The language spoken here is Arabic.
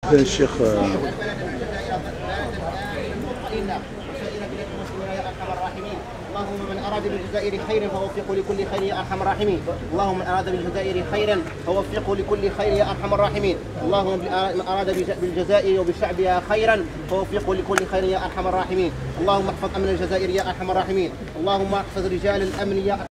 الشيخ اللهم من أراد بالجزائر خيرا فوفقه لكل خير يا أرحم الراحمين. اللهم من أراد بالجزائر خيرا فوفقه لكل خير يا أرحم الراحمين. اللهم من أراد بالجزائر وبشعبها خيرا فوفقه لكل خير يا أرحم الراحمين. اللهم احفظ أمن الجزائر يا أرحم الراحمين. اللهم احفظ رجال الأمن يا